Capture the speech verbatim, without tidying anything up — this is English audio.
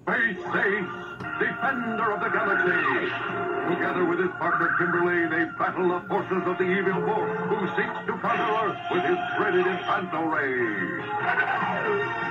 Space Ace, defender of the galaxy. Together with his partner Kimberly, they battle the forces of the evil force who seeks to counter Earth with his dreaded Infanto Ray.